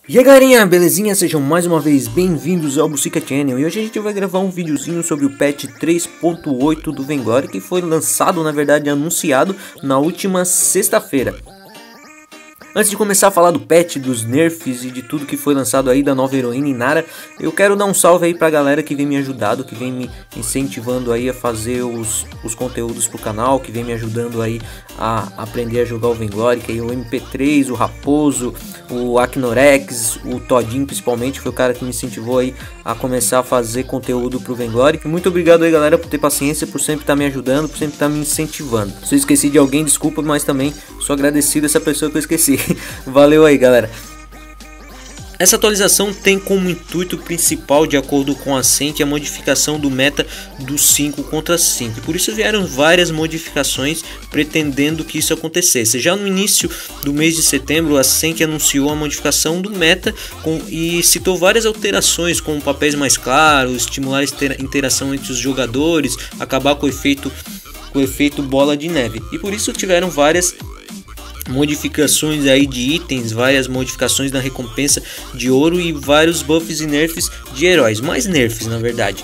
E aí galerinha, belezinha? Sejam mais uma vez bem-vindos ao Bucica Channel. E hoje a gente vai gravar um videozinho sobre o patch 3.8 do Vainglory, que foi lançado, na verdade anunciado, na última sexta-feira. Antes de começar a falar do patch, dos nerfs e de tudo que foi lançado aí da nova heroína Inara, eu quero dar um salve aí pra galera que vem me ajudando, que vem me incentivando aí a fazer os conteúdos pro canal, que vem me ajudando aí a aprender a jogar o Vainglory, que é o MP3, o Raposo, o Aknorex, o Todinho principalmente, foi o cara que me incentivou aí a começar a fazer conteúdo pro Vainglory. Muito obrigado aí galera por ter paciência, por sempre estar me ajudando, por sempre estar me incentivando. Se eu esqueci de alguém, desculpa, mas também sou agradecido a essa pessoa que eu esqueci. Valeu aí galera. Essa atualização tem como intuito principal, de acordo com a Senti, a modificação do meta do 5 contra 5. Por isso vieram várias modificações pretendendo que isso acontecesse. Já no início do mês de setembro, a Senti anunciou a modificação do meta e citou várias alterações, como papéis mais claros, estimular a interação entre os jogadores, acabar com o efeito bola de neve. E por isso tiveram várias modificações aí de itens, várias modificações na recompensa de ouro e vários buffs e nerfs de heróis, mais nerfs na verdade.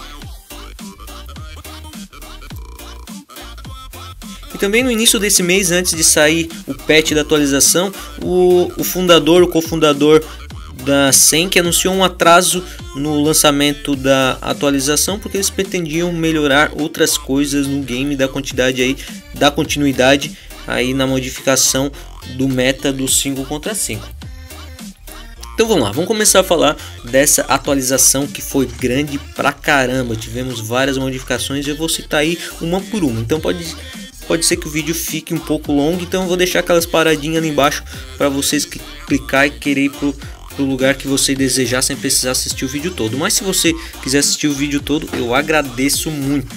E também no início desse mês, antes de sair o patch da atualização, o cofundador da Senti anunciou um atraso no lançamento da atualização, porque eles pretendiam melhorar outras coisas no game, da continuidade aí na modificação do meta do 5 contra 5. Então vamos lá, vamos começar a falar dessa atualização que foi grande pra caramba. Tivemos várias modificações, eu vou citar aí uma por uma, então pode ser que o vídeo fique um pouco longo, então eu vou deixar aquelas paradinhas ali embaixo para vocês clicar e querer ir pro lugar que você desejar, sem precisar assistir o vídeo todo. Mas se você quiser assistir o vídeo todo, eu agradeço muito.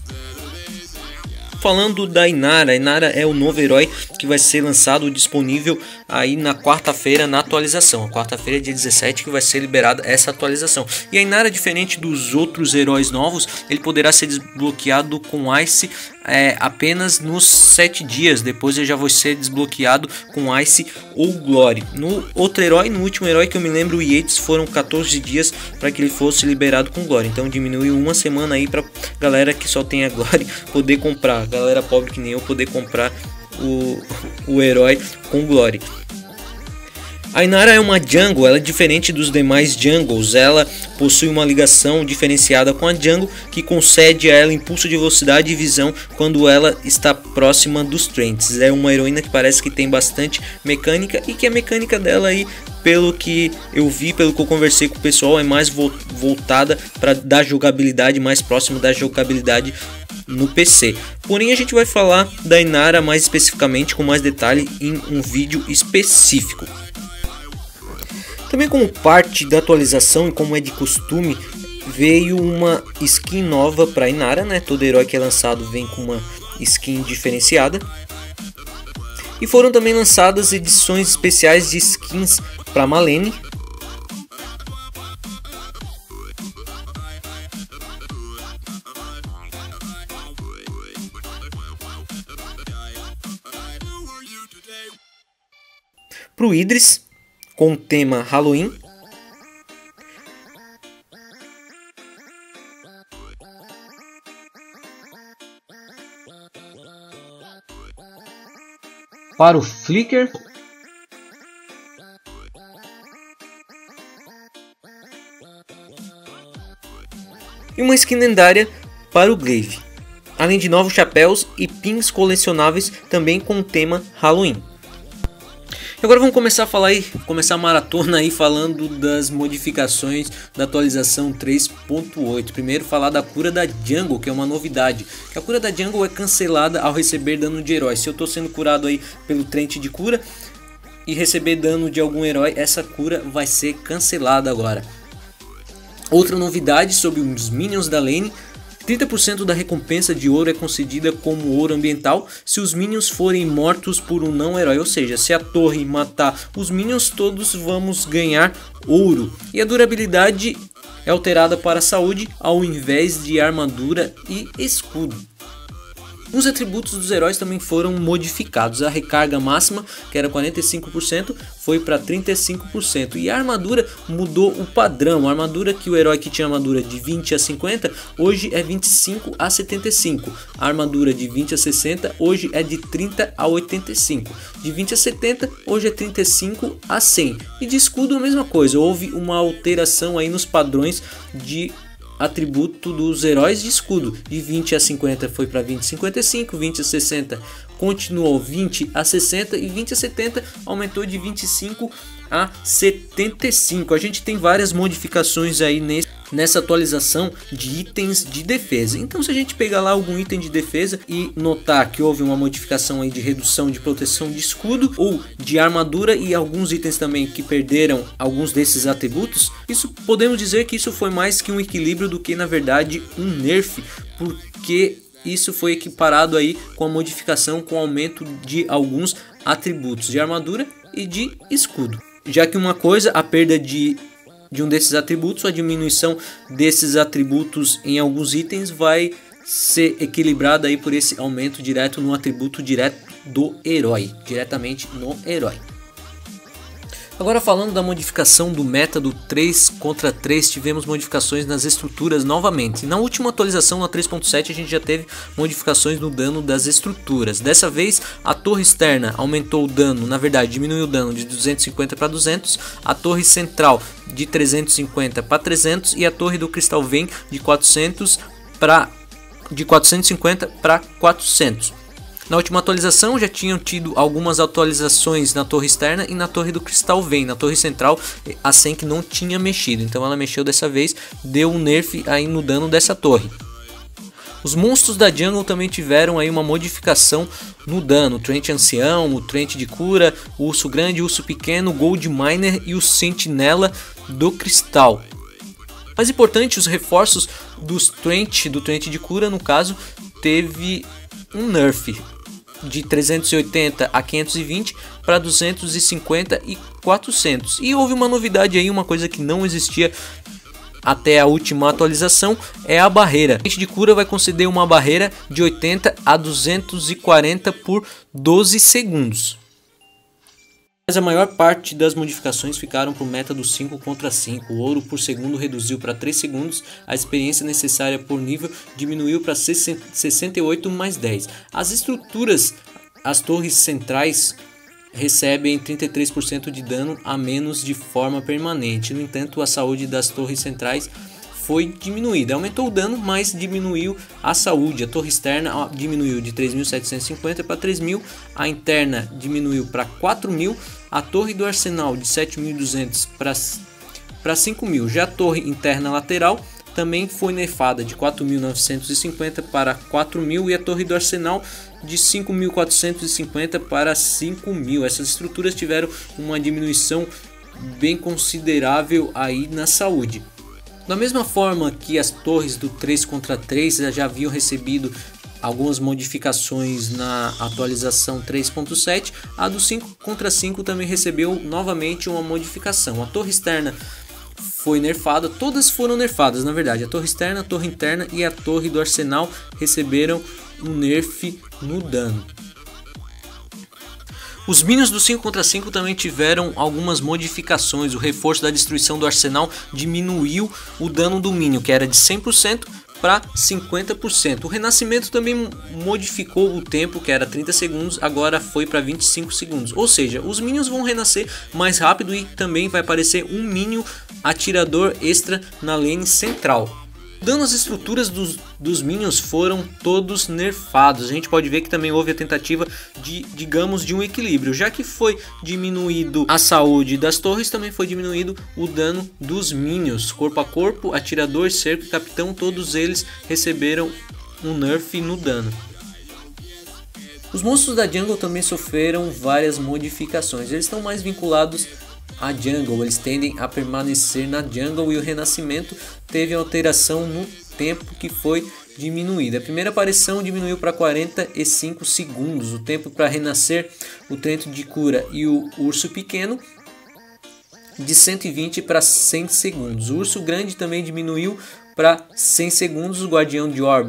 Falando da Inara, a Inara é o novo herói que vai ser lançado, disponível aí na quarta-feira na atualização. A quarta-feira, dia 17, que vai ser liberada essa atualização. E a Inara, diferente dos outros heróis novos, ele poderá ser desbloqueado com Ice apenas nos 7 dias. Depois ele já vai ser desbloqueado com Ice ou Glory. No último herói que eu me lembro, o Yates, foram 14 dias para que ele fosse liberado com Glory. Então diminuiu uma semana aí para galera que só tem a Glory poder comprar. Galera pobre que nem eu poder comprar o herói com Glory. A Inara é uma jungle, ela é diferente dos demais jungles, ela possui uma ligação diferenciada com a jungle que concede a ela impulso de velocidade e visão quando ela está próxima dos trends. É uma heroína que parece que tem bastante mecânica e que a mecânica dela aí, pelo que eu vi, pelo que eu conversei com o pessoal, é mais voltada para dar jogabilidade, mais próximo da jogabilidade no PC. Porém a gente vai falar da Inara mais especificamente, com mais detalhe, em um vídeo específico. Também como parte da atualização e como é de costume, veio uma skin nova para Inara, né? Todo herói que é lançado vem com uma skin diferenciada. E foram também lançadas edições especiais de skins para Malene. Para o Idris, com o tema Halloween. Para o Flicker. E uma skin lendária para o Glaive. Além de novos chapéus e pins colecionáveis também com o tema Halloween. Agora vamos começar a falar começar a maratona aí falando das modificações da atualização 3.8. Primeiro falar da cura da jungle, que é uma novidade. A cura da jungle é cancelada ao receber dano de herói. Se eu estou sendo curado aí pelo trait de cura e receber dano de algum herói, essa cura vai ser cancelada agora. Outra novidade sobre os minions da lane: 30% da recompensa de ouro é concedida como ouro ambiental se os minions forem mortos por um não herói, ou seja, se a torre matar os minions, todos vamos ganhar ouro. E a durabilidade é alterada para saúde ao invés de armadura e escudo. Os atributos dos heróis também foram modificados. A recarga máxima, que era 45%, foi para 35%. E a armadura mudou o padrão. A armadura que o herói que tinha armadura de 20 a 50, hoje é 25 a 75. A armadura de 20 a 60, hoje é de 30 a 85. De 20 a 70, hoje é 35 a 100. E de escudo a mesma coisa. Houve uma alteração aí nos padrões de atributo dos heróis de escudo. De 20 a 50 foi para 20 a 55, 20 a 60 continuou 20 a 60 e 20 a 70 aumentou de 25 a 75. A gente tem várias modificações aí nessa atualização de itens de defesa. Então, se a gente pegar lá algum item de defesa e notar que houve uma modificação aí de redução de proteção de escudo ou de armadura e alguns itens também que perderam alguns desses atributos, isso podemos dizer que isso foi mais que um equilíbrio do que na verdade um nerf, porque isso foi equiparado aí com a modificação com o aumento de alguns atributos de armadura e de escudo. Já que uma coisa, a perda de um desses atributos, a diminuição desses atributos em alguns itens vai ser equilibrada aí por esse aumento direto no atributo direto do herói, diretamente no herói. Agora falando da modificação do meta do 3 contra 3, tivemos modificações nas estruturas novamente. Na última atualização, na 3.7, a gente já teve modificações no dano das estruturas. Dessa vez, a torre externa aumentou o dano, na verdade diminuiu o dano de 250 para 200, a torre central de 350 para 300 e a torre do cristal vem de 450 para 400. Na última atualização já tinham tido algumas atualizações na torre externa e na torre do cristal vem. Na torre central a Senk não tinha mexido, então ela mexeu dessa vez, deu um nerf aí no dano dessa torre. Os monstros da jungle também tiveram aí uma modificação no dano. O Trent ancião, o Trent de cura, o urso grande, o urso pequeno, o Gold Miner e o sentinela do cristal. Mais importante, os reforços do Trent de cura, no caso, teve um nerf de 380 a 520 para 250 e 400. E houve uma novidade aí, uma coisa que não existia até a última atualização, é a barreira. O de cura vai conceder uma barreira de 80 a 240 por 12 segundos. Mas a maior parte das modificações ficaram para o meta do 5 contra 5. O ouro por segundo reduziu para 3 segundos, a experiência necessária por nível diminuiu para 68 mais 10. As estruturas, as torres centrais recebem 33% de dano a menos de forma permanente. No entanto, a saúde das torres centrais foi diminuída. Aumentou o dano, mas diminuiu a saúde. A torre externa diminuiu de 3.750 para 3.000. A interna diminuiu para 4.000. A torre do arsenal de 7.200 para 5.000. Já a torre interna lateral também foi nerfada de 4.950 para 4.000. E a torre do arsenal de 5.450 para 5.000. Essas estruturas tiveram uma diminuição bem considerável aí na saúde. Da mesma forma que as torres do 3 contra 3 já haviam recebido algumas modificações na atualização 3.7, a do 5 contra 5 também recebeu novamente uma modificação. A torre externa foi nerfada, todas foram nerfadas na verdade. A torre externa, a torre interna e a torre do arsenal receberam um nerf no dano. Os minions do 5 contra 5 também tiveram algumas modificações. O reforço da destruição do arsenal diminuiu o dano do minion, que era de 100% para 50%. O renascimento também modificou o tempo, que era 30 segundos, agora foi para 25 segundos. Ou seja, os minions vão renascer mais rápido e também vai aparecer um minion atirador extra na lane central. Dando as estruturas dos minions foram todos nerfados. A gente pode ver que também houve a tentativa de um equilíbrio. Já que foi diminuído a saúde das torres, também foi diminuído o dano dos minions. Corpo a corpo, atirador, cerco e capitão, todos eles receberam um nerf no dano. Os monstros da jungle também sofreram várias modificações. Eles estão mais vinculados a jungle, eles tendem a permanecer na jungle e o renascimento teve alteração no tempo que foi diminuído. A primeira aparição diminuiu para 45 segundos, o tempo para renascer o Trento de cura e o urso pequeno de 120 para 100 segundos. O urso grande também diminuiu para 100 segundos, o guardião de orbes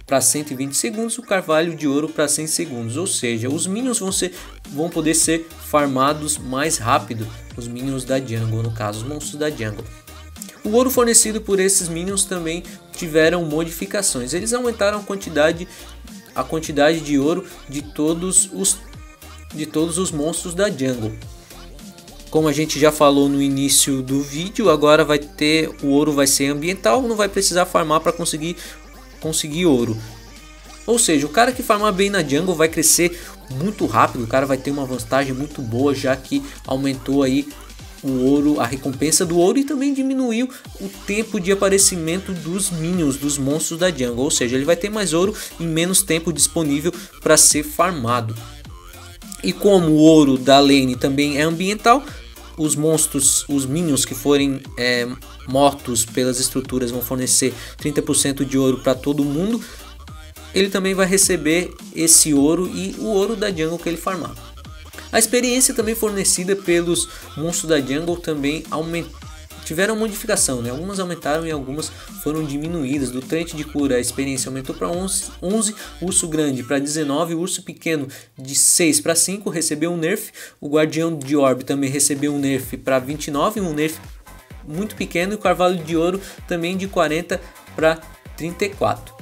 para 120 segundos, o carvalho de ouro para 100 segundos. Ou seja, os minions vão poder ser farmados mais rápido, os minions da jungle, no caso, os monstros da jungle. O ouro fornecido por esses minions também tiveram modificações. Eles aumentaram a quantidade de ouro de todos os monstros da jungle. Como a gente já falou no início do vídeo, agora o ouro vai ser ambiental, não vai precisar farmar para conseguir ouro. Ou seja, o cara que farmar bem na jungle vai crescer muito rápido, o cara vai ter uma vantagem muito boa, já que aumentou aí o ouro, a recompensa do ouro, e também diminuiu o tempo de aparecimento dos minions, dos monstros da jungle. Ou seja, ele vai ter mais ouro e menos tempo disponível para ser farmado. E como o ouro da lane também é ambiental, os monstros, os minions que forem mortos pelas estruturas vão fornecer 30% de ouro para todo mundo. Ele também vai receber esse ouro e o ouro da jungle que ele farmar. A experiência também fornecida pelos monstros da jungle também tiveram modificação, né? Algumas aumentaram e algumas foram diminuídas. Do Tridente de cura a experiência aumentou para 11, urso grande para 19, urso pequeno de 6 para 5 recebeu um nerf. O guardião de orbe também recebeu um nerf para 29, um nerf muito pequeno, e o carvalho de ouro também de 40 para 34.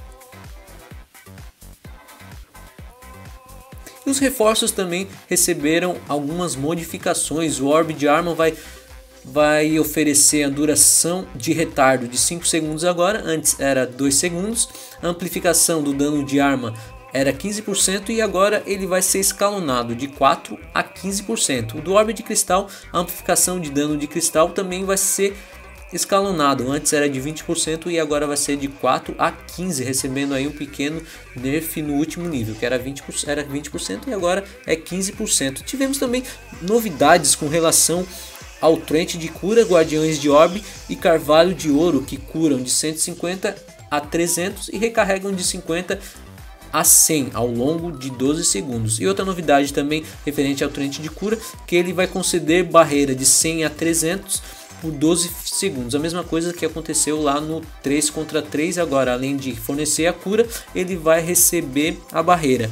E os reforços também receberam algumas modificações. O orbe de arma vai oferecer a duração de retardo de 5 segundos agora, antes era 2 segundos. A amplificação do dano de arma era 15% e agora ele vai ser escalonado de 4 a 15%. O do orbe de cristal, a amplificação de dano de cristal também vai ser escalonado, antes era de 20% e agora vai ser de 4 a 15%, recebendo aí um pequeno nerf no último nível, que era 20% e agora é 15%. Tivemos também novidades com relação ao Tridente de cura, guardiões de orbe e carvalho de ouro, que curam de 150 a 300 e recarregam de 50 a 100 ao longo de 12 segundos. E outra novidade também referente ao Tridente de cura, que ele vai conceder barreira de 100 a 300 por 12 segundos. A mesma coisa que aconteceu lá no 3 contra 3. Agora, além de fornecer a cura, ele vai receber a barreira.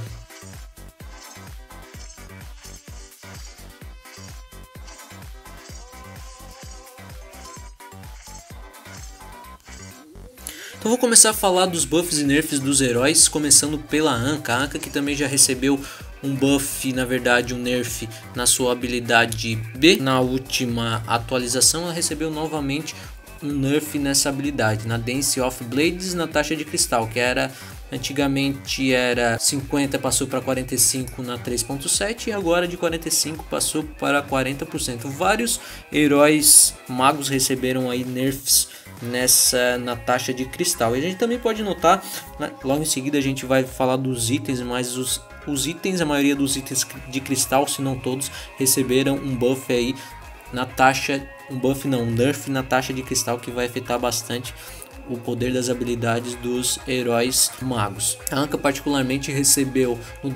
Então vou começar a falar dos buffs e nerfs dos heróis, começando pela Anka. A Anka, que também já recebeu um buff, na verdade um nerf na sua habilidade B. Na última atualização ela recebeu novamente um nerf nessa habilidade, na Dance of Blades, na taxa de cristal, que era antigamente era 50, passou para 45 na 3.7 e agora de 45 passou para 40%. Vários heróis magos receberam aí nerfs na taxa de cristal. E a gente também pode notar, né, logo em seguida a gente vai falar dos itens, mas os itens, a maioria dos itens de cristal, se não todos, receberam um buff aí na taxa, um nerf na taxa de cristal, que vai afetar bastante o poder das habilidades dos heróis magos. A Anka particularmente recebeu no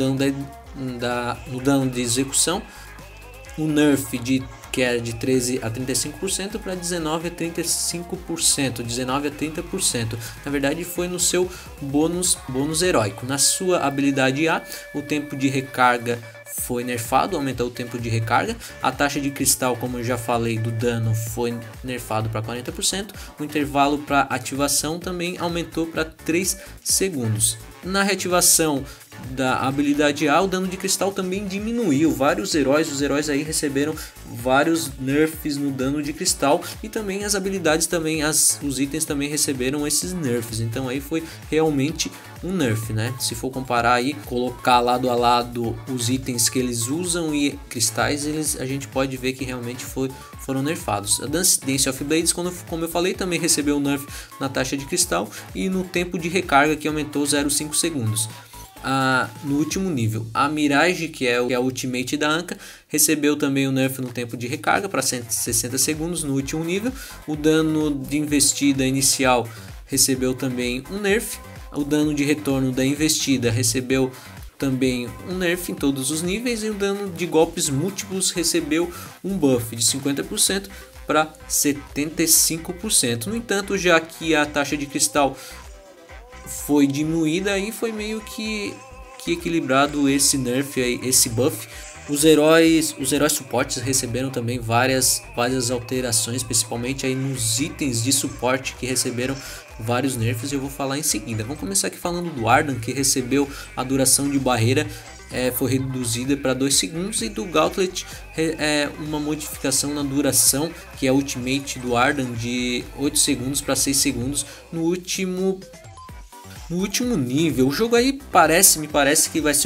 dano de execução um nerf que era de 13 a 35% para 19 a 35%, 19 a 30%. Na verdade foi no seu bônus heróico. Na sua habilidade A, o tempo de recarga foi nerfado, aumentou o tempo de recarga. A taxa de cristal, como eu já falei, do dano foi nerfado para 40%. O intervalo para ativação também aumentou para 3 segundos. Na reativação da habilidade A, o dano de cristal também diminuiu. Os heróis aí receberam vários nerfs no dano de cristal, e também as habilidades também, os itens também receberam esses nerfs. Então aí foi realmente um nerf, né? Se for comparar aí, colocar lado a lado os itens que eles usam e cristais, a gente pode ver que realmente foram nerfados. A Dance of Blades, como eu falei, também recebeu um nerf na taxa de cristal e no tempo de recarga, que aumentou 0,5 segundos. No último nível, a Mirage, que é a ultimate da Anka, recebeu também um nerf no tempo de recarga para 160 segundos no último nível. O dano de investida inicial recebeu também um nerf. O dano de retorno da investida recebeu também um nerf em todos os níveis, e o dano de golpes múltiplos recebeu um buff de 50% para 75%. No entanto, já que a taxa de cristal foi diminuída e foi meio que equilibrado esse nerf aí, esse buff. Os heróis suportes receberam também várias alterações, principalmente aí nos itens de suporte que receberam vários nerfs, e eu vou falar em seguida. Vamos começar aqui falando do Ardan, que recebeu a duração de barreira foi reduzida para 2 segundos, e do Gauntlet uma modificação na duração, que é a ultimate do Ardan, de 8 segundos para 6 segundos no último nível. O jogo aí me parece que vai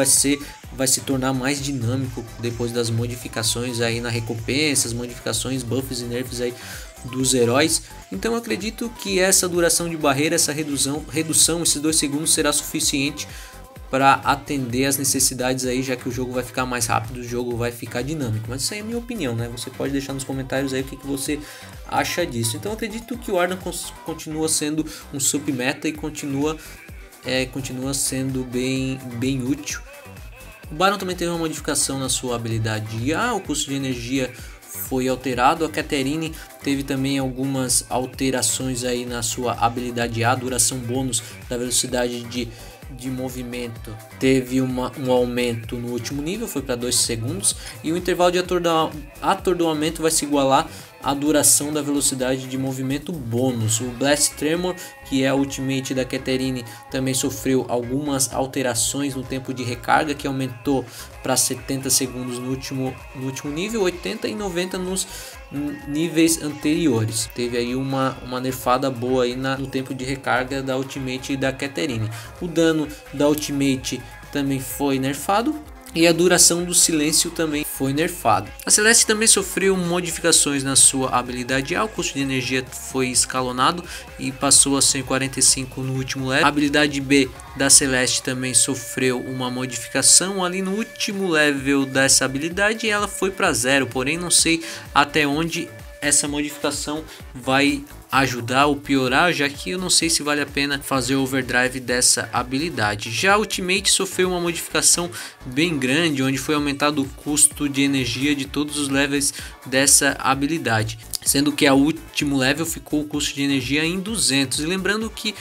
se tornar mais dinâmico depois das modificações aí na recompensa, as modificações, buffs e nerfs aí dos heróis. Então eu acredito que essa duração de barreira, essa redução, esses 2 segundos será suficiente para atender as necessidades aí, já que o jogo vai ficar mais rápido, o jogo vai ficar dinâmico. Mas isso aí é a minha opinião, né? Você pode deixar nos comentários aí o que você acha disso. Então eu acredito que o Ardan continua sendo um submeta e continua sendo bem útil. O Baron também teve uma modificação na sua habilidade A, o custo de energia foi alterado. A Catherine teve também algumas alterações aí na sua habilidade A, duração bônus da velocidade de movimento teve um aumento no último nível, foi para 2 segundos, e o intervalo de atordoamento vai se igualar à duração da velocidade de movimento bônus. O Blast Tremor, que é a ultimate da Catherine, também sofreu algumas alterações no tempo de recarga, que aumentou para 70 segundos no último nível, 80 e 90 nos níveis anteriores. Teve aí uma nerfada boa aí no tempo de recarga da ultimate da Catherine. O dano da ultimate também foi nerfado, e a duração do silêncio também foi nerfado. A Celeste também sofreu modificações na sua habilidade A, o custo de energia foi escalonado e passou a 145 no último level. A habilidade B da Celeste também sofreu uma modificação ali no último level dessa habilidade, e ela foi para 0, porém não sei até onde essa modificação vai ajudar ou piorar, já que eu não sei se vale a pena fazer o overdrive dessa habilidade. Já a Ultimate sofreu uma modificação bem grande, onde foi aumentado o custo de energia de todos os levels dessa habilidade, sendo que a último level ficou o custo de energia em 200. E lembrando que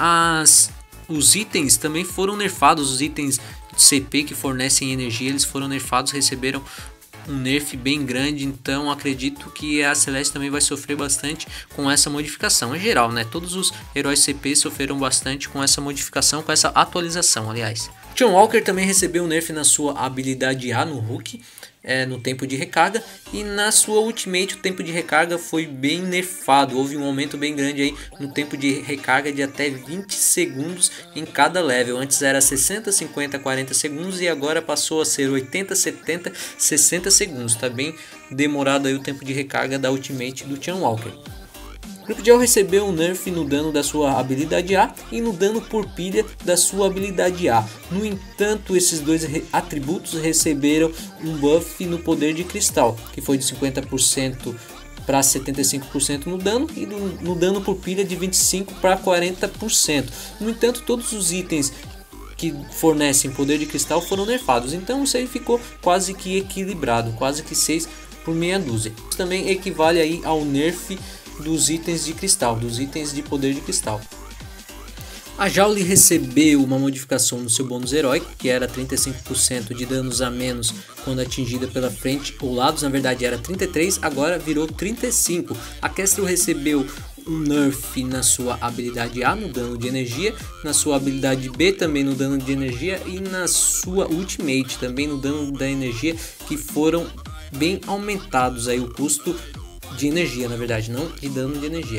os itens também foram nerfados, os itens CP que fornecem energia, eles foram nerfados, receberam um nerf bem grande. Então acredito que a Celeste também vai sofrer bastante com essa modificação. Em geral, né, todos os heróis CP sofreram bastante com essa modificação, com essa atualização, aliás. John Walker também recebeu um nerf na sua habilidade A no Hulk, no tempo de recarga, e na sua ultimate o tempo de recarga foi bem nerfado. Houve um aumento bem grande aí no tempo de recarga de até 20 segundos em cada level. Antes era 60, 50, 40 segundos e agora passou a ser 80, 70, 60 segundos. Tá bem demorado aí o tempo de recarga da ultimate do John Walker. Cryptgel recebeu um nerf no dano da sua habilidade A e no dano por pilha da sua habilidade A. No entanto, esses dois atributos receberam um buff no poder de cristal, que foi de 50% para 75% no dano, e no dano por pilha de 25% para 40%. No entanto, todos os itens que fornecem poder de cristal foram nerfados, então isso aí ficou quase que equilibrado, quase que 6 por meia dúzia. Isso também equivale aí ao nerf dos itens de cristal, dos itens de poder de cristal. A Joule recebeu uma modificação no seu bônus heróico, que era 35% de danos a menos quando atingida pela frente ou lados. Na verdade era 33, agora virou 35. A Kestrel recebeu um nerf na sua habilidade A no dano de energia, na sua habilidade B também no dano de energia, e na sua ultimate também no dano da energia, que foram bem aumentados aí o custo de energia, na verdade, não de dano de energia.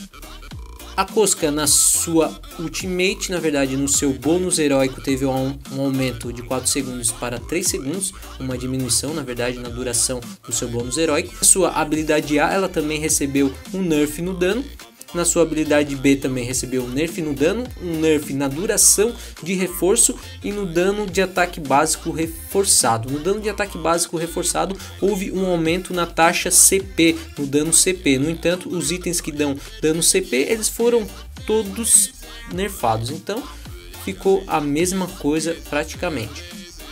A Cosca na sua ultimate, na verdade no seu bônus heróico, teve um aumento de 4 segundos para 3 segundos, uma diminuição na verdade na duração do seu bônus heróico. Na sua habilidade A ela também recebeu um nerf no dano. Na sua habilidade B também recebeu um nerf no dano, um nerf na duração de reforço e no dano de ataque básico reforçado. No dano de ataque básico reforçado houve um aumento na taxa CP, no dano CP. No entanto, os itens que dão dano CP, eles foram todos nerfados. Então ficou a mesma coisa praticamente.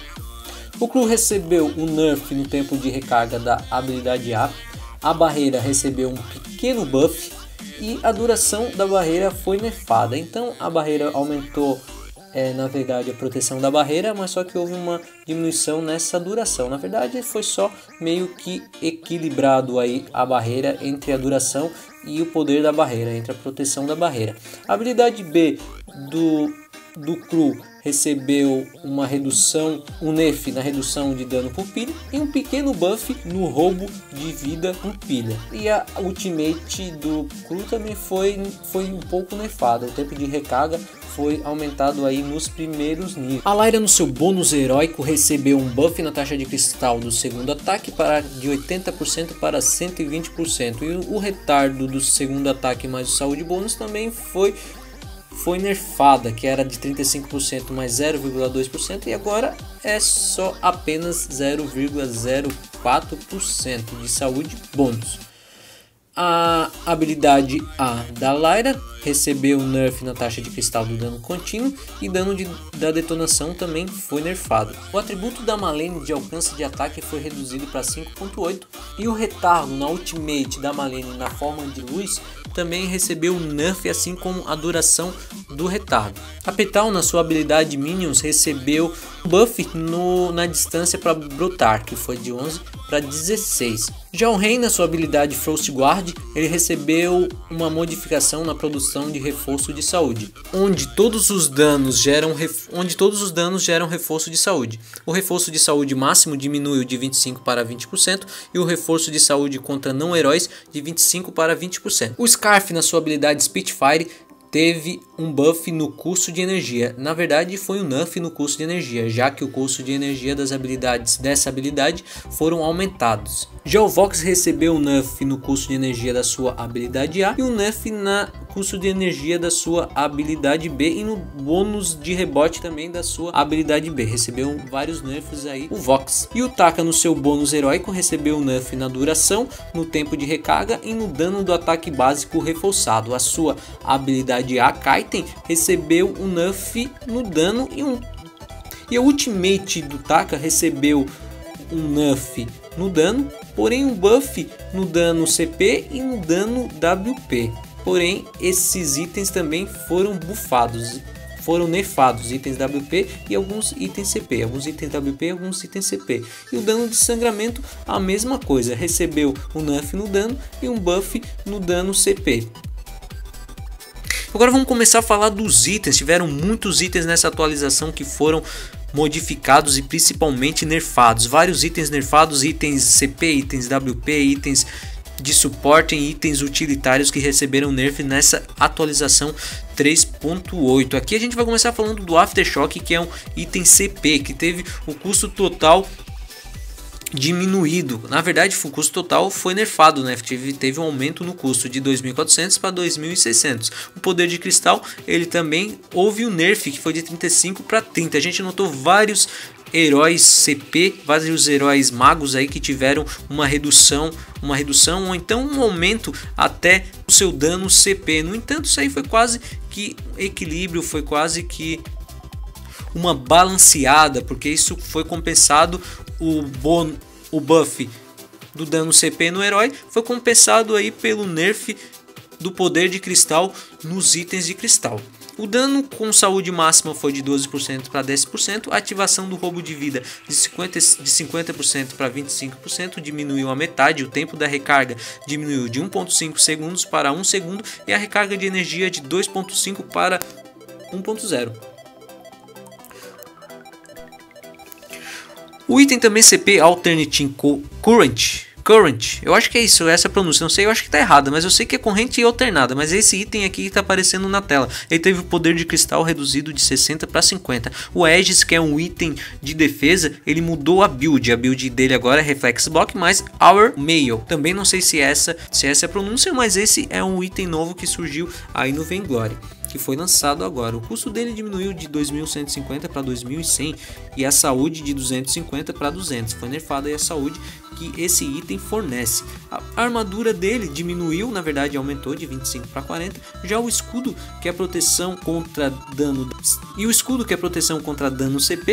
O Clu recebeu um nerf no tempo de recarga da habilidade A. A barreira recebeu um pequeno buff E a duração da barreira foi nerfada, então a barreira aumentou, na verdade, a proteção da barreira, mas só que houve uma diminuição nessa duração. Na verdade, foi só meio que equilibrado aí a barreira entre a duração e o poder da barreira, entre a proteção da barreira. A habilidade B do Cru recebeu uma redução, um nerf na redução de dano por pilha e um pequeno buff no roubo de vida por pilha. E a ultimate do Cru também foi um pouco nerfada, o tempo de recarga foi aumentado aí nos primeiros níveis. A Lyra no seu bônus heróico recebeu um buff na taxa de cristal do segundo ataque de 80% para 120%, e o retardo do segundo ataque mais o saúde bônus também foi nerfada, que era de 35% mais 0,2%, e agora é só apenas 0,04% de saúde bônus. A habilidade A da Lyra recebeu um nerf na taxa de cristal do dano contínuo, e dano da detonação também foi nerfado. O atributo da Malenia de alcance de ataque foi reduzido para 5.8, e o retardo na ultimate da Malenia na forma de luz também recebeu um nerf, assim como a duração do retardo. A Petal, na sua habilidade Minions, recebeu um buff na distância para brotar, que foi de 11 para 16. Já o Rei, na sua habilidade Frostguard, ele recebeu uma modificação na produção de reforço de saúde, onde todos os danos geram reforço de saúde. O reforço de saúde máximo diminuiu de 25% para 20%, e o reforço de saúde contra não heróis de 25% para 20%. O Scarf, na sua habilidade Spitfire, teve um buff no custo de energia. Na verdade, foi um nerf no custo de energia, já que o custo de energia das habilidades dessa habilidade foram aumentados. Já o Vox recebeu um nerf no custo de energia da sua habilidade A e um nerf na custo de energia da sua habilidade B, e no bônus de rebote também da sua habilidade B. Recebeu vários nerfs aí o Vox. E o Taka, no seu bônus heróico, recebeu um nerf na duração, no tempo de recarga e no dano do ataque básico reforçado. A sua habilidade A, Kaiten, recebeu um nerf no dano e a ultimate do Taka recebeu um nerf no dano, porém um buff no dano CP e no dano WP. Porém, esses itens também foram buffados, foram nerfados, itens WP e alguns itens CP, alguns itens WP e alguns itens CP. E o dano de sangramento, a mesma coisa, recebeu um nerf no dano e um buff no dano CP. Agora vamos começar a falar dos itens. Tiveram muitos itens nessa atualização que foram modificados e principalmente nerfados. Vários itens nerfados, itens CP, itens WP, itens de suporte e itens utilitários que receberam nerf nessa atualização 3.8. Aqui a gente vai começar falando do Aftershock, que é um item CP que teve o custo total diminuído. Na verdade, o custo total foi nerfado, né? Teve um aumento no custo de 2.400 para 2.600. O poder de cristal, ele também houve um nerf que foi de 35 para 30. A gente notou vários heróis CP, vários heróis magos aí que tiveram uma redução ou então um aumento até o seu dano CP. No entanto, isso aí foi quase que equilíbrio, foi quase que uma balanceada, porque isso foi compensado. O buff do dano CP no herói foi compensado aí pelo nerf do poder de cristal nos itens de cristal. O dano com saúde máxima foi de 12% para 10%, a ativação do roubo de vida de 50% para 25%, diminuiu a metade, o tempo da recarga diminuiu de 1.5 segundos para 1 segundo e a recarga de energia de 2.5 para 1.0. O item também CP Alternating Current, eu acho que é isso, essa pronúncia, não sei, eu acho que tá errada, mas eu sei que é corrente e alternada, mas esse item aqui que tá aparecendo na tela, ele teve o poder de cristal reduzido de 60 para 50. O Aegis, que é um item de defesa, ele mudou a build dele agora é Reflex Block mais Our Mail. Também não sei se essa é a pronúncia, mas esse é um item novo que surgiu aí no Vainglory, que foi lançado agora. O custo dele diminuiu de 2.150 para 2.100 e a saúde de 250 para 200. Foi nerfada aí a saúde que esse item fornece. A armadura dele diminuiu, na verdade aumentou de 25 para 40. Já o escudo, que é proteção contra dano CP,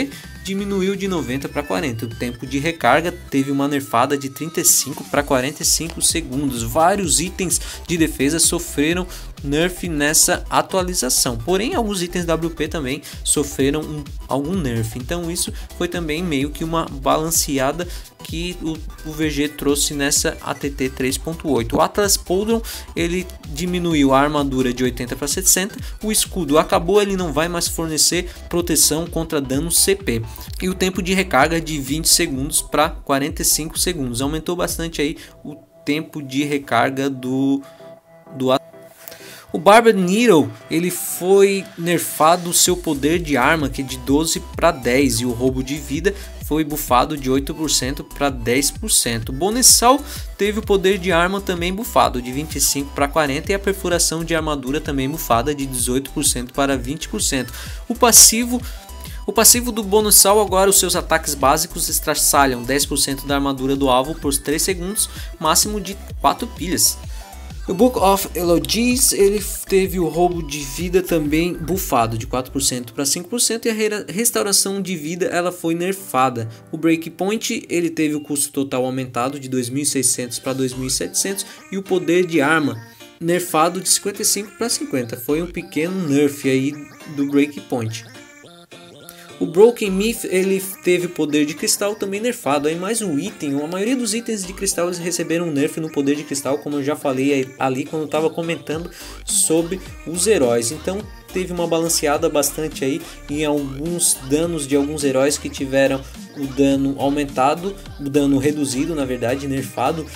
diminuiu de 90 para 40. O tempo de recarga teve uma nerfada de 35 para 45 segundos. Vários itens de defesa sofreram nerf nessa atualização, porém alguns itens WP também sofreram algum nerf, então isso foi também meio que uma balanceada que o VG trouxe nessa ATT 3.8. O Atlas Poldron ele diminuiu a armadura de 80 para 60, o escudo acabou, ele não vai mais fornecer proteção contra dano CP, e o tempo de recarga de 20 segundos para 45 segundos, aumentou bastante aí o tempo de recarga do Atlas. O Barbed Needle ele foi nerfado seu poder de arma, que é de 12 para 10, e o roubo de vida foi bufado de 8% para 10%. O Bonesal teve o poder de arma também bufado de 25 para 40 e a perfuração de armadura também bufada de 18% para 20%. O passivo do Bonesal, agora os seus ataques básicos estraçalham 10% da armadura do alvo por 3 segundos, máximo de 4 pilhas. O Book of Elogies ele teve o roubo de vida também bufado de 4% para 5% e a restauração de vida ela foi nerfada. O Breakpoint ele teve o custo total aumentado de 2.600 para 2.700 e o poder de arma nerfado de 55 para 50. Foi um pequeno nerf aí do Breakpoint. O Broken Myth ele teve o poder de cristal também nerfado, aí mais um item, a maioria dos itens de cristal eles receberam um nerf no poder de cristal, como eu já falei ali quando eu estava comentando sobre os heróis, então teve uma balanceada bastante aí em alguns danos de alguns heróis que tiveram o dano aumentado, o dano reduzido na verdade, nerfado.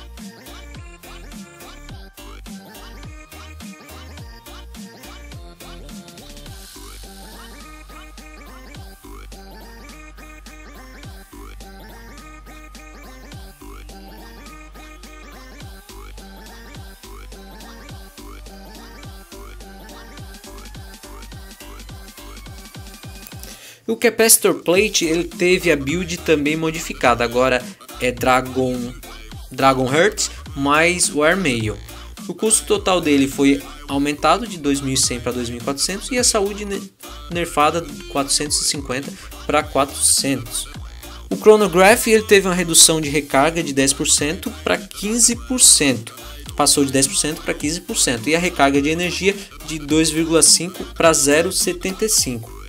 O Capacitor Plate ele teve a build também modificada, agora é Dragon Heart mais War Mail. O custo total dele foi aumentado de 2.100 para 2.400 e a saúde nerfada de 450 para 400. O Chronograph ele teve uma redução de recarga de 10% para 15%. Passou de 10% para 15% e a recarga de energia de 2,5 para 0,75.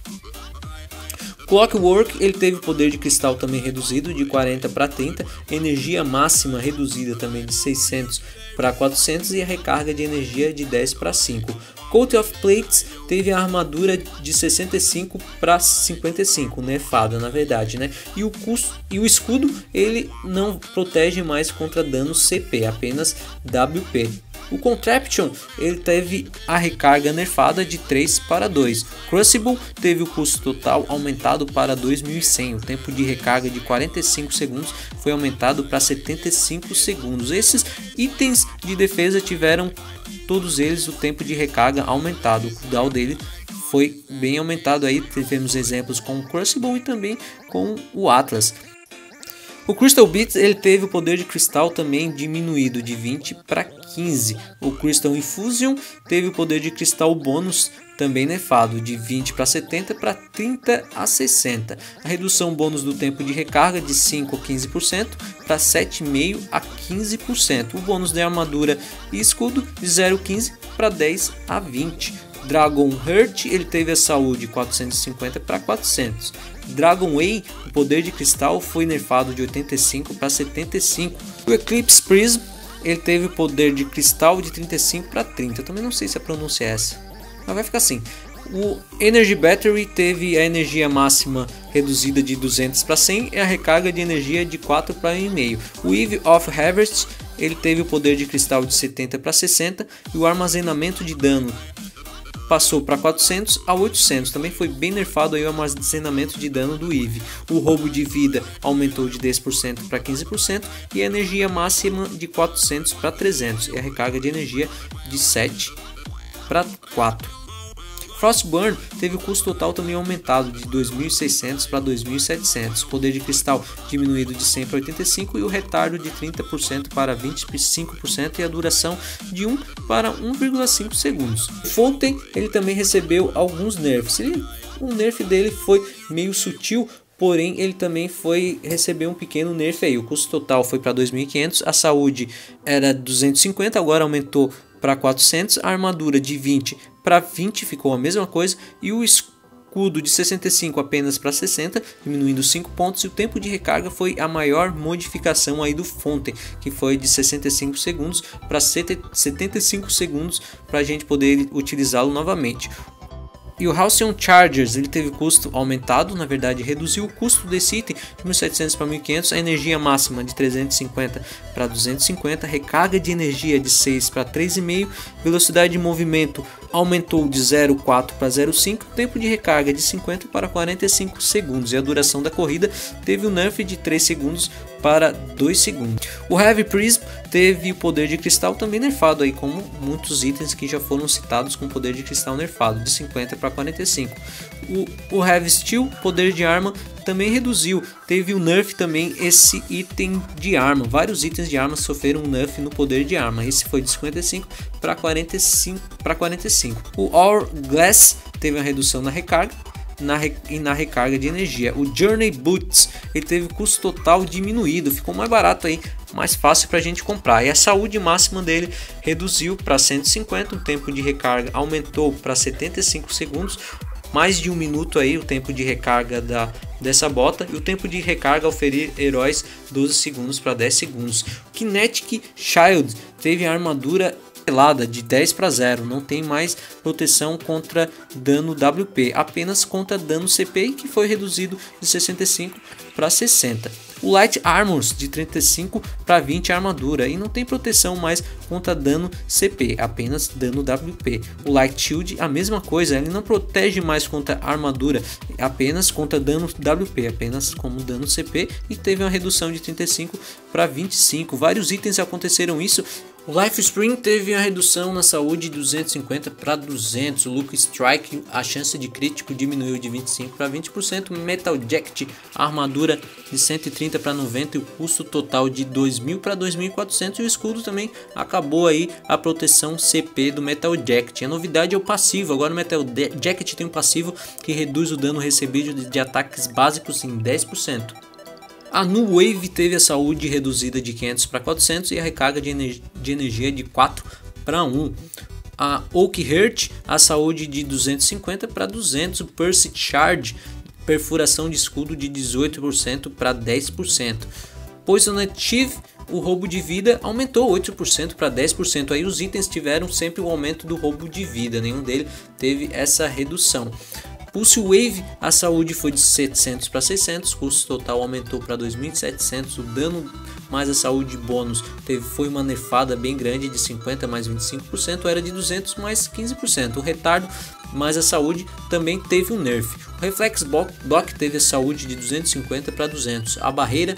Clockwork ele teve o poder de cristal também reduzido de 40 para 30, energia máxima reduzida também de 600 para 400 e a recarga de energia de 10 para 5. Coat of Plates teve a armadura de 65 para 55, nerfada na verdade, né? E o escudo ele não protege mais contra dano CP, apenas WP. O Contraption ele teve a recarga nerfada de 3 para 2. Crucible teve o custo total aumentado para 2100. O tempo de recarga de 45 segundos foi aumentado para 75 segundos. Esses itens de defesa tiveram todos eles o tempo de recarga aumentado. O cooldown dele foi bem aumentado aí. Tivemos exemplos com o Crucible e também com o Atlas. O Crystal Beat ele teve o poder de cristal também diminuído de 20 para 15. O Crystal Infusion teve o poder de cristal bônus também nerfado de 20 para 70 para 30 a 60. A redução bônus do tempo de recarga de 5 a 15% para 7,5 a 15%. O bônus de armadura e escudo de 0,15 para 10 a 20. Dragon Heart ele teve a saúde 450 para 400. Dragon Way, o poder de cristal foi nerfado de 85 para 75. O Eclipse Prism ele teve o poder de cristal de 35 para 30. Eu também não sei se a pronúncia é essa, mas vai ficar assim. O Energy Battery teve a energia máxima reduzida de 200 para 100 e a recarga de energia de 4 para 1,5. O Eve of Harvest ele teve o poder de cristal de 70 para 60 e o armazenamento de dano passou para 400 a 800, também foi bem nerfado aí o armazenamento de dano do Eve. O roubo de vida aumentou de 10% para 15% e a energia máxima de 400 para 300 e a recarga de energia de 7 para 4. Frostburn teve o custo total também aumentado de 2.600 para 2.700, poder de cristal diminuído de 100 para 85 e o retardo de 30% para 25% e a duração de 1 para 1,5 segundos. O Fountain ele também recebeu alguns nerfs. O nerf dele foi meio sutil, porém ele também foi receber um pequeno nerf aí. O custo total foi para 2.500, a saúde era 250, agora aumentou para 400, a armadura de 20 para 20 ficou a mesma coisa, e o escudo de 65 apenas para 60, diminuindo 5 pontos, e o tempo de recarga foi a maior modificação aí do Fonten, que foi de 65 segundos para 75 segundos para a gente poder utilizá-lo novamente. E o Halcyon Chargers, ele teve custo aumentado, na verdade reduziu o custo desse item de 1.700 para 1.500, a energia máxima de 350 para 250, recarga de energia de 6 para 3,5, velocidade de movimento aumentou de 0,4 para 0,5, tempo de recarga de 50 para 45 segundos, e a duração da corrida teve um nerf de 3 segundos para 2 segundos. O Heavy Prism teve o poder de cristal também nerfado, aí, como muitos itens que já foram citados com poder de cristal nerfado, de 50 para 45. O Heavy Steel, poder de arma, também reduziu, teve o nerf também esse item de arma. Vários itens de arma sofreram um nerf no poder de arma, esse foi de 55 para 45. O Hourglass teve uma redução na recarga e na recarga de energia. O Journey Boots, ele teve o custo total diminuído, ficou mais barato aí, mais fácil para a gente comprar, e a saúde máxima dele reduziu para 150, o tempo de recarga aumentou para 75 segundos, mais de 1 minuto aí o tempo de recarga dessa bota, e o tempo de recarga ao ferir heróis 12 segundos para 10 segundos. Kinetic Shield teve a armadura pelada de 10 para 0, não tem mais proteção contra dano WP, apenas contra dano CP, que foi reduzido de 65 para 60. O Light Armors de 35 para 20 armadura, e não tem proteção mais contra dano CP, apenas dano WP. O Light Shield, a mesma coisa, ele não protege mais contra armadura, apenas contra dano WP, apenas como dano CP, e teve uma redução de 35 para 25. Vários itens aconteceram isso. O Life Spring teve a redução na saúde de 250 para 200. O Luke Strike, a chance de crítico diminuiu de 25 para 20%. Metal Jacket, a armadura de 130 para 90 e o custo total de 2.000 para 2.400. E o escudo também acabou aí a proteção CP do Metal Jacket. A novidade é o passivo. Agora o Metal Jacket tem um passivo que reduz o dano recebido de ataques básicos em 10%. A New Wave teve a saúde reduzida de 500 para 400 e a recarga de energia de 4 para 1. A Oak Heart, a saúde de 250 para 200. O Percy Charge, perfuração de escudo de 18% para 10%. Poisoned Chief, o roubo de vida aumentou 8% para 10%. Aí os itens tiveram sempre o aumento do roubo de vida, nenhum deles teve essa redução. Pulse Wave, a saúde foi de 700 para 600, o custo total aumentou para 2.700, o dano mais a saúde bônus foi uma nerfada bem grande de 50 mais 25%, era de 200 mais 15%. O retardo mais a saúde também teve um nerf. O Reflex Block teve a saúde de 250 para 200, a barreira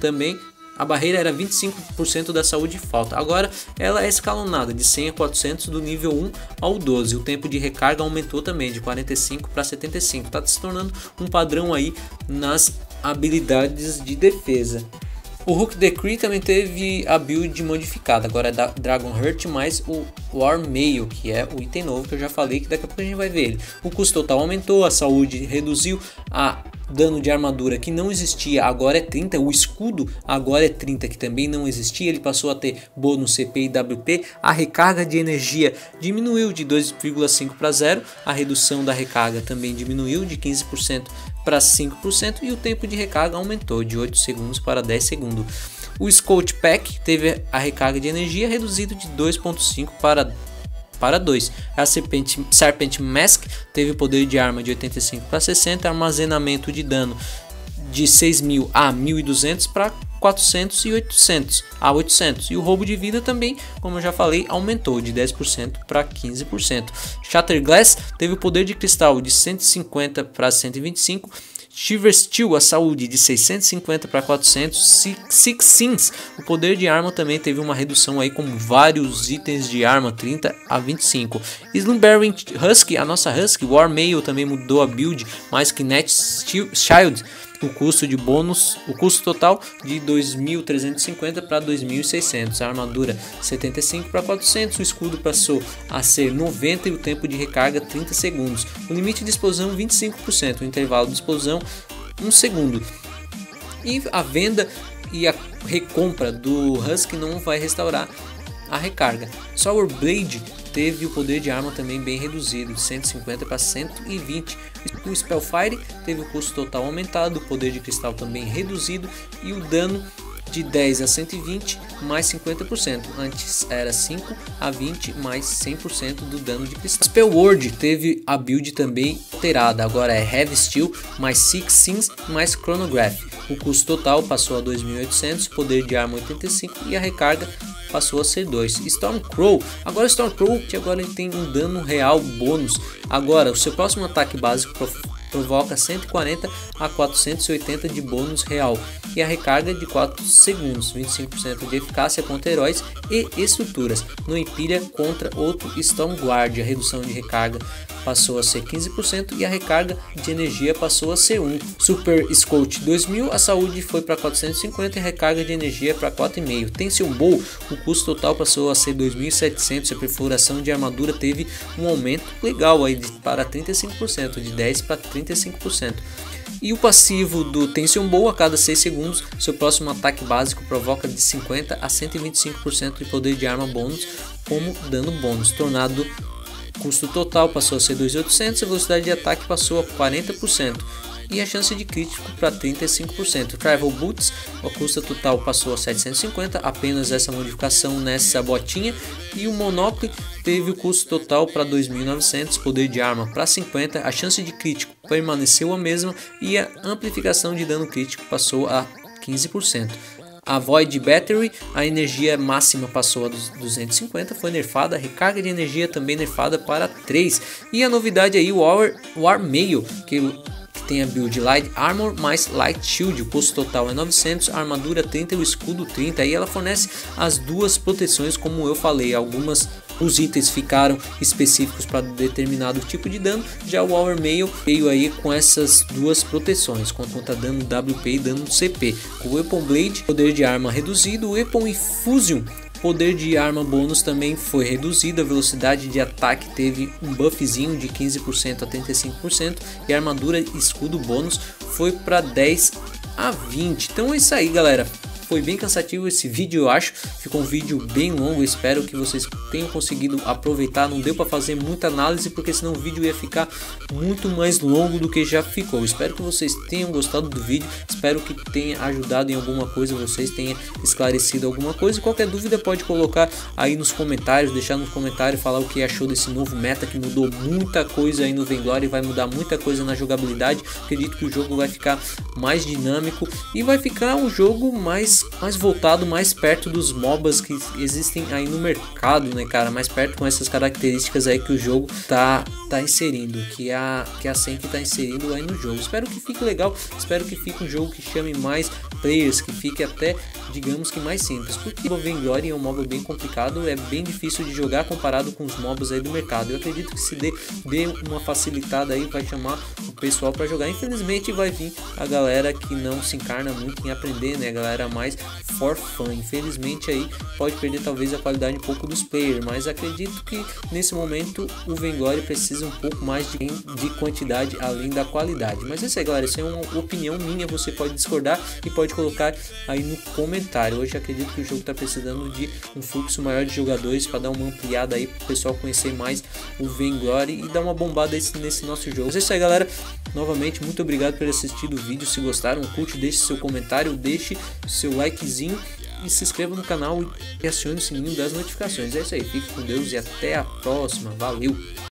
era 25% da saúde falta. Agora ela é escalonada de 100 a 400 do nível 1 ao 12. O tempo de recarga aumentou também de 45 para 75. Está se tornando um padrão aí nas habilidades de defesa. O Hook Decree também teve a build modificada. Agora é da Dragon Heart mais o War Mail, que é o item novo que eu já falei, que daqui a pouco a gente vai ver ele. O custo total aumentou, a saúde reduziu, a dano de armadura que não existia agora é 30, o escudo agora é 30, que também não existia, ele passou a ter bônus CP e WP. A recarga de energia diminuiu de 2,5 para 0, a redução da recarga também diminuiu de 15% para 5% e o tempo de recarga aumentou de 8 segundos para 10 segundos. O Scout Pack teve a recarga de energia reduzida de 2,5 para 2. A Serpent Mask teve o poder de arma de 85 para 60, armazenamento de dano de 6.000 a 1.200 para 400 e 800 a 800. E o roubo de vida também, como eu já falei, aumentou de 10% para 15%. Shatterglass teve o poder de cristal de 150 para 125. Shiver Steel, a saúde de 650 para 400. Six Sins, o poder de arma também teve uma redução aí com vários itens de arma, 30 a 25. Slumbering Husky, a nossa Husky, War Mail também mudou a build, mais Kinetic Shield, o custo de bônus, o custo total de 2.350 para 2.600. A armadura 75 para 400, o escudo passou a ser 90 e o tempo de recarga 30 segundos. O limite de explosão 25%, o intervalo de explosão um segundo. E a venda e a recompra do Husky não vai restaurar a recarga. Sour Blade teve o poder de arma também bem reduzido, de 150 para 120. O Spellfire teve o custo total aumentado, o poder de cristal também reduzido e o dano de 10 a 120 mais 50%, antes era 5 a 20 mais 100% do dano de cristal. Spellward teve a build também alterada, agora é Heavy Steel mais Six Sins mais Chronograph. O custo total passou a 2.800, poder de arma 85 e a recarga passou a ser 2. Stormcrow, agora Stormcrow que agora ele tem um dano real bônus. Agora o seu próximo ataque básico provoca 140 a 480 de bônus real e a recarga de 4 segundos, 25% de eficácia contra heróis e estruturas. Não empilha contra outro Stormguard, a redução de recarga passou a ser 15% e a recarga de energia passou a ser 1. Super Scout 2000, a saúde foi para 450 e a recarga de energia para 4,5. Tension Bow, o custo total passou a ser 2.700 e a perfuração de armadura teve um aumento legal aí para 35%, de 10 para 35%. E o passivo do Tension Bow, a cada 6 segundos, seu próximo ataque básico provoca de 50 a 125% de poder de arma bônus como dano bônus. Tornado, custo total passou a ser 2.800, a velocidade de ataque passou a 40% e a chance de crítico para 35%. Travel Boots, o custo total passou a 750, apenas essa modificação nessa botinha, e o Monocle teve o custo total para 2.900, poder de arma para 50, a chance de crítico permaneceu a mesma e a amplificação de dano crítico passou a 15%. A Void Battery, a energia máxima passou a 250, foi nerfada, a recarga de energia também nerfada para 3. E a novidade aí, o War Mail, que tem a build Light Armor mais Light Shield, o custo total é 900, a armadura 30 e o escudo 30, e ela fornece as duas proteções como eu falei. Os itens ficaram específicos para determinado tipo de dano, já o War Mail veio aí com essas duas proteções, contra dano WP e dano CP. O Weapon Blade, poder de arma reduzido, o Weapon Infusion, poder de arma bônus também foi reduzido, a velocidade de ataque teve um buffzinho de 15% a 35% e a armadura e escudo bônus foi para 10 a 20. Então é isso aí, galera. Foi bem cansativo esse vídeo, eu acho. Ficou um vídeo bem longo, espero que vocês tenham conseguido aproveitar. Não deu para fazer muita análise, porque senão o vídeo ia ficar muito mais longo do que já ficou. Espero que vocês tenham gostado do vídeo, espero que tenha ajudado em alguma coisa, vocês tenham esclarecido alguma coisa. Qualquer dúvida pode colocar aí nos comentários, deixar nos comentários, falar o que achou desse novo meta, que mudou muita coisa aí no Vainglory, vai mudar muita coisa na jogabilidade. Acredito que o jogo vai ficar mais dinâmico e vai ficar um jogo mais voltado, mais perto dos MOBAs que existem aí no mercado, né, cara? Mais perto, com essas características aí que o jogo tá inserindo, que a Senki tá inserindo aí no jogo. Espero que fique legal, espero que fique um jogo que chame mais players, que fique até, digamos que mais simples, porque o Vainglory é um MOBA bem complicado, é bem difícil de jogar comparado com os MOBAs aí do mercado. Eu acredito que se dê uma facilitada aí, vai chamar o pessoal para jogar. Infelizmente vai vir a galera que não se encarna muito em aprender, né, a galera mais for fun. Infelizmente aí pode perder talvez a qualidade um pouco dos players, mas acredito que nesse momento o Vainglory precisa um pouco mais de quantidade além da qualidade. Mas é isso aí, galera, isso é uma opinião minha, você pode discordar e pode colocar aí no comentário. Hoje acredito que o jogo está precisando de um fluxo maior de jogadores para dar uma ampliada aí para o pessoal conhecer mais o Vainglory e dar uma bombada nesse nosso jogo. Mas é isso aí, galera, novamente muito obrigado por assistir o vídeo. Se gostaram, curte, deixe seu comentário, deixe seu likezinho e se inscreva no canal e acione o sininho das notificações. É isso aí, fique com Deus e até a próxima, valeu!